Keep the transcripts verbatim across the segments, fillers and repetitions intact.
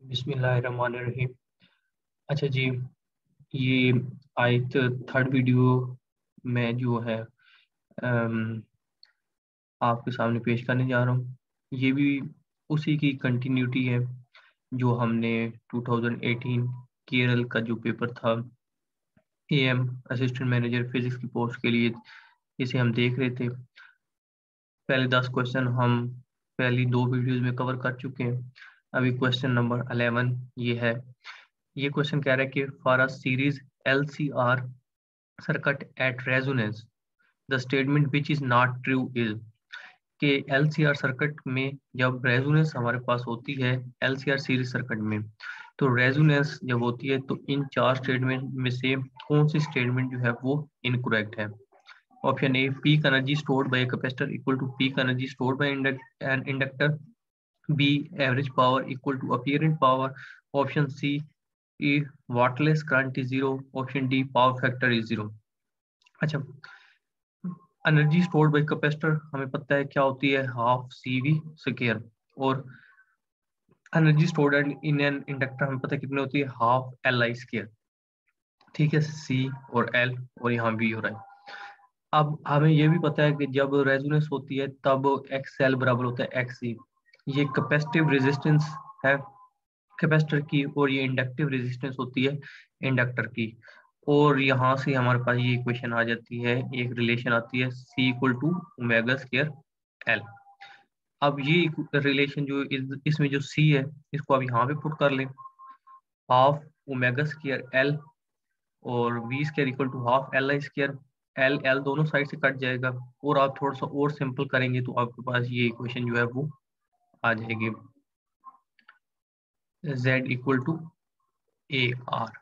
बिस्मिल्लाहिर्रहमानिर्रहीम। अच्छा जी, ये आयत थर्ड वीडियो में जो है अम, आपके सामने पेश करने जा रहा हूँ। ये भी उसी की कंटिन्यूटी है जो हमने टू थाउजेंड एटीन केरल का जो पेपर था एएम असिस्टेंट मैनेजर फिजिक्स की पोस्ट के लिए, इसे हम देख रहे थे। पहले दस क्वेश्चन हम पहली दो वीडियोज में कवर कर चुके हैं। अभी क्वेश्चन नंबर इलेवन ये है। ये क्वेश्चन कह रहा है कि for a series L C R circuit at resonance the statement which is not true is कि एल सी आर सर्किट में जब रेजोनेंस हमारे पास होती है L C R series circuit में, तो रेजोनेंस जब होती है तो इन चार स्टेटमेंट में से कौन सी स्टेटमेंट जो है वो इनकरेक्ट है। Option A, peak energy stored by capacitor equal to peak energy stored by an inductor. B, average power equal to apparent power. Option C, a wattless current is zero. Option D, power factor is zero. अच्छा, energy stored by capacitor हमें पता है क्या होती है, half C V square. और energy stored in an inductor हमें पता है कितनी होती है, हाफ एल आई स्क्वायर। ठीक है, सी और एल और यहाँ बी हो रहा है। अब हमें ये भी पता है कि जब रेजोनेंस होती है तब एक्स एल बराबर होता है एक्स सी। ये कैपेसिटिव रेजिस्टेंस है कैपेसिटर की और ये इंडक्टिव रेजिस्टेंस होती है इंडक्टर की। और यहाँ से हमारे पास ये इक्वेशन आ जाती है, एक रिलेशन आती है C equal to omega square L. अब ये रिलेशन जो इस, इसमें जो सी है इसको अब यहाँ पे पुट कर लें, हाफ ओमेगा स्क्वायर एल और V square equal to half L I square. L L दोनों साइड से कट जाएगा और आप थोड़ा सा और सिंपल करेंगे तो आपके पास ये इक्वेशन जो है वो आ जाएगी, z equal to a R.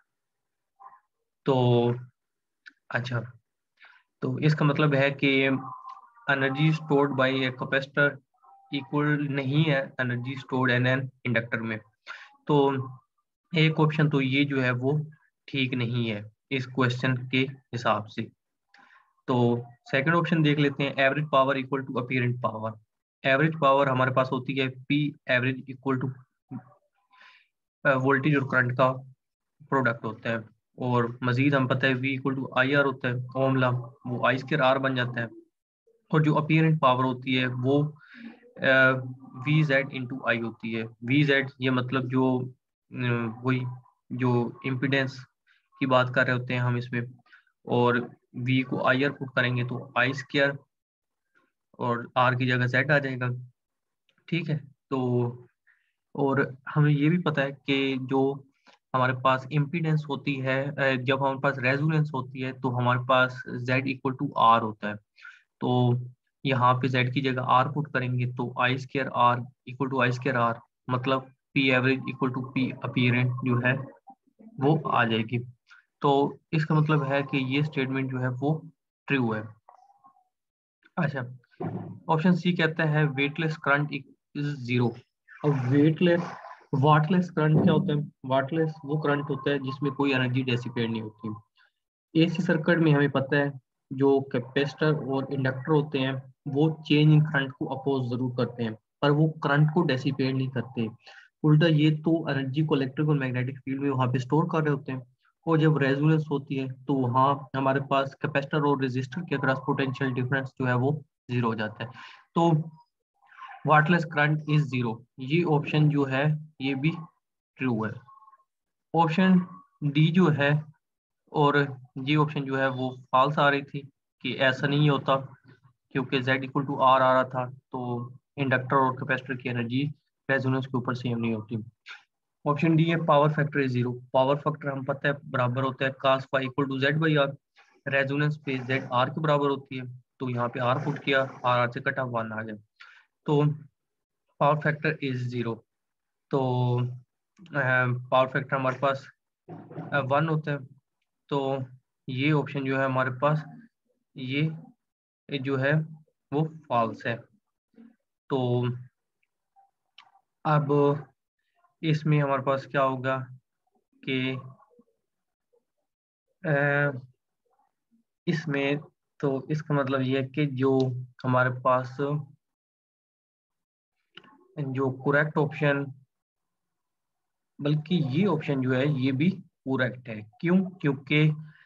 तो अच्छा, तो इसका मतलब है कि energy stored by a capacitor equal नहीं है energy stored in an inductor में। तो एक ऑप्शन तो ये जो है वो ठीक नहीं है इस क्वेश्चन के हिसाब से। तो सेकंड ऑप्शन देख लेते हैं, average power equal to apparent power. Average power हमारे पास होती है P average equal to voltage और करंट का प्रोडक्ट होता है। और मजीद हम पता है V equal to I R होता है, ओम ला वो आई स्क्वायर आर बन जाता है। और जो अपीरेंट पावर होती है वो वी जेड इंटू आई होती है। वी जेड ये मतलब जो वही जो इम्पिडेंस की बात कर रहे होते हैं हम इसमें, और वी को आई आर पुट करेंगे तो आई स्क्वायर और आर की जगह जेड आ जाएगा। ठीक है, तो और हमें ये भी पता है कि जो हमारे पास इम्पीडेंस होती है जब हमारे पास रेजोनेंस होती है तो हमारे पास z इक्वल टू आर होता है। तो यहाँ पे z की जगह r पुट करेंगे तो I square R equal to I square R, मतलब p average equal to p apparent जो है वो आ जाएगी। तो इसका मतलब है कि ये स्टेटमेंट जो है वो ट्रू है। अच्छा, ऑप्शन सी कहता है वेटलेस करंट इज जीरो। अब वेटलेस वाटलेस करंट क्या होता है, वाटलेस वो करंट होता है जिसमें कोई एनर्जी डेसिपेट नहीं होती। एसी सर्किट में हमें पता है जो कैपेसिटर और इंडक्टर होते हैं वो चेंज इन करंट को अपोज जरूर करते हैं पर वो करंट को डेसिपेट नहीं करते। उल्टा ये तो एनर्जी को इलेक्ट्रिक और मैग्नेटिक फील्ड में वहां पे स्टोर कर रहे होते हैं। और जब रेजोनेंस होती है तो वहाँ हमारे पास कैपेसिटर और रेजिस्टर के अक्रॉस पोटेंशियल डिफरेंस जो है वो जीरो हो जाता है। तो वाटलेस करंट इज जीरो, ये ऑप्शन जो है ये भी ट्रू है। ऑप्शन डी जो है और ये ऑप्शन जो है वो फॉल्स आ रही थी कि ऐसा नहीं होता क्योंकि z इक्वल टू आर आ रहा था, तो इंडक्टर और कैपेसिटर की एनर्जी रेजोनेंस के ऊपर सेम नहीं होती। ऑप्शन डी है power factor is zero. Power factor हम पता है बराबर होता है cos phi equal to Z by R. Resonance पे z r के बराबर होती है तो यहाँ पे r पुट किया, r r से कटा वन आ गया, तो पावर फैक्टर इज जीरो। तो पावर फैक्टर हमारे पास वन होता है, तो ये ऑप्शन जो है हमारे पास ये जो है वो फॉल्स है। तो अब इसमें हमारे पास क्या होगा कि इसमें तो इसका मतलब ये है कि जो हमारे पास जो करेक्ट ऑप्शन बल्कि ये ऑप्शन जो है ये भी करेक्ट है। क्यों? क्योंकि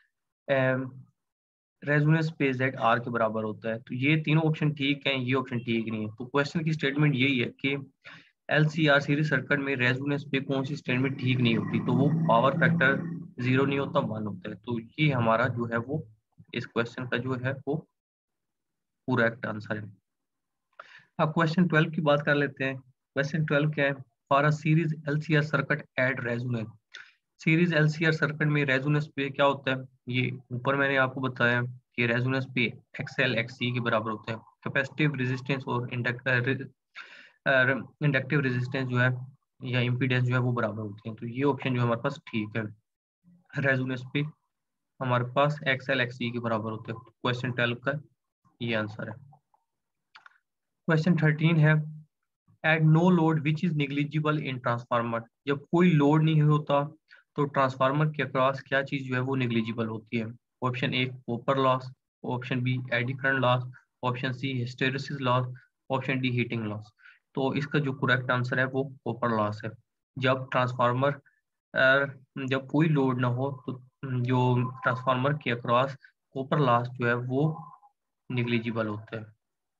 रेजोनेंस स्पेस जेड आर के बराबर होता है। तो ये तीनों ऑप्शन ठीक हैं, ये ऑप्शन ठीक नहीं है। तो क्वेश्चन की स्टेटमेंट यही है कि L C R series circuit में रेजोनेंस पे कौन सी स्टेटमेंट ठीक नहीं होती, तो वो पावर फैक्टर जीरो नहीं होता, वन होता है। तो ये हमारा जो है वो इस क्वेश्चन का जो है वो करेक्ट आंसर है। अब क्वेश्चन ट्वेल्व की बात कर लेते हैं। क्वेश्चन ट्वेल्व क्या है? For a series L C R circuit at resonance, series L C R circuit में रेजोनेंस पे क्या होता है? ये ऊपर मैंने आपको बताया कि रेजोनेंस पे एक्स एल एक्स सी के बराबर होता है। कैपेसिटिव रेजिस्टेंस और इंडक्टिव इंडक्टिव रेजिस्टेंस जो है या इम्पीडेंस जो है वो बराबर होते हैं। तो ये ऑप्शन जो हमारे पास ठीक है, रेजोनेंस पे हमारे पास एक्स एल एक्स सी के बराबर होते हैं। क्वेश्चन ट्वेल्व का ये आंसर है। क्वेश्चन थर्टीन है, at no load which is negligible in transformer, जब कोई लोड नहीं होता तो ट्रांसफार्मर के अक्रॉस क्या चीज जो है वो निग्लिजिबल होती है? Option A copper loss, option B eddy current loss, option C hysteresis loss, option D heating loss. तो इसका जो करेक्ट आंसर है वो कॉपर लॉस है। जब ट्रांसफार्मर जब कोई लोड ना हो तो जो ट्रांसफार्मर के अक्रॉस कॉपर लॉस जो है वो निग्लिजिबल होता है।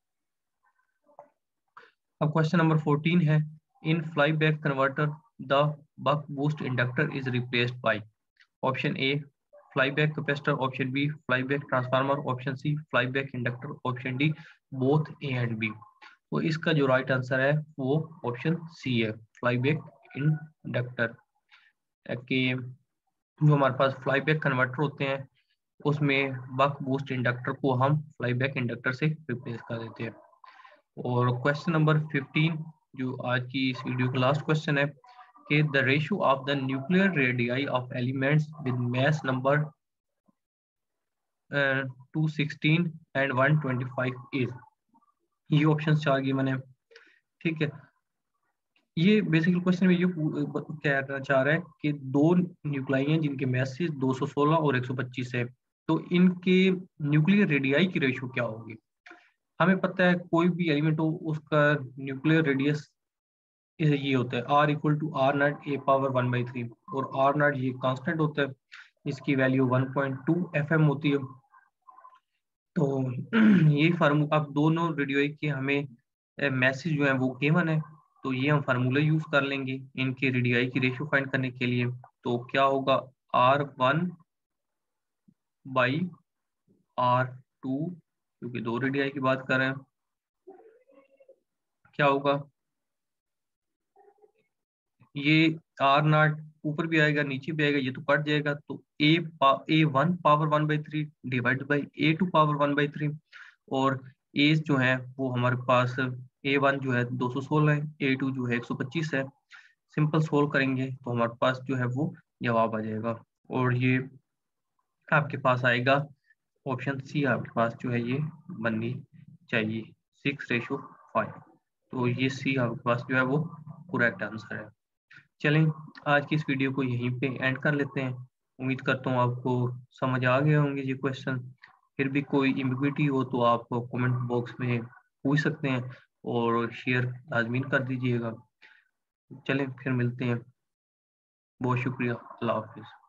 अब क्वेश्चन नंबर फोर्टीन है, in flyback converter the buck boost inductor is replaced by, option A flyback capacitor, option B flyback transformer, option C flyback inductor, option D both A and B. तो इसका जो right answer है वो option C है, fly back inductor. कि जो हमारे पास fly back converter होते हैं उसमें बक बूस्ट इंडक्टर को हम फ्लाई बैक इंडक्टर से रिप्लेस कर देते हैं। और क्वेश्चन नंबर फिफ्टीन जो आज की इस वीडियो का लास्ट क्वेश्चन है कि the ratio of the nuclear radii of elements with mass number two sixteen and one twenty five is, ये ऑप्शन चार की मैंने, ठीक है। ये बेसिकली क्वेश्चन में ये कहना चाह रहा है कि दो न्यूक्लाई हैं जिनके मैसेज दो सौ सोलह और एक सौ पच्चीस है, तो इनके न्यूक्लियर रेडियाई की रेशियो क्या होगी? हमें पता है कोई भी एलिमेंट हो उसका न्यूक्लियर रेडियस ये होता है R equal to R not A power one by three, और आर नॉट ये कांस्टेंट होता है, इसकी value one point two F M होती है। तो यही फार्मूला, अब दोनों रेडियो के हमें मैसेज जो है वो गिवन है, तो ये हम फार्मूला यूज कर लेंगे इनके रेडियाई की रेशियो फाइंड करने के लिए। तो क्या होगा, R one by R two, क्योंकि दो रेडियाई की बात कर रहे हैं, क्या होगा, ये आर नॉट ऊपर भी आएगा नीचे भी आएगा, ये तो कट जाएगा, तो ए पा, A one power one by three divide by A two power one by three, और ए जो है वो हमारे पास ए वन जो है दो सौ सोलह है, ए टू जो है एक सौ पच्चीस है। सिंपल सोल्व करेंगे तो हमारे पास जो है वो जवाब आ जाएगा, और ये आपके पास आएगा ऑप्शन सी, आपके पास जो है ये बननी चाहिए सिक्स रेशो फाइव। तो ये सी आपके पास जो है वो करेक्ट आंसर है। चलें, आज की इस वीडियो को यहीं पे एंड कर लेते हैं। उम्मीद करता हूँ आपको समझ आ गए होंगे ये क्वेश्चन। फिर भी कोई एम्बिग्युइटी हो तो आप कमेंट बॉक्स में पूछ सकते हैं और शेयर लाजमीन कर दीजिएगा। चलें फिर मिलते हैं, बहुत शुक्रिया, अल्लाह हाफिज़।